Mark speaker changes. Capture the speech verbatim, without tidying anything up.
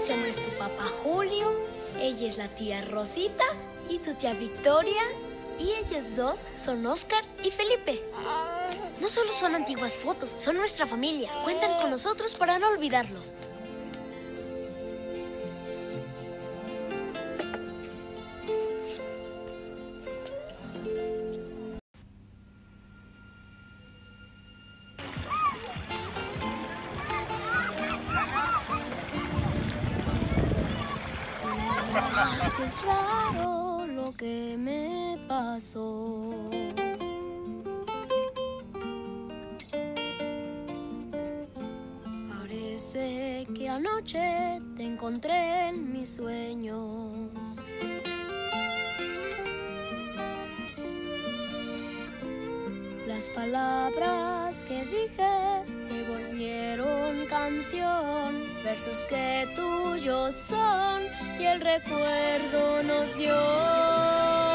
Speaker 1: se llama es tu papá Julio, ella es la tía Rosita y tu tía Victoria. Y ellos dos son Oscar y Felipe. No solo son antiguas fotos, son nuestra familia. Cuentan con nosotros para no olvidarlos. Es que es raro lo que me pasó. Parece que anoche te encontré en mis sueños. Las palabras que dije se volvieron canción, versos que tuyos son y el recuerdo nos dio.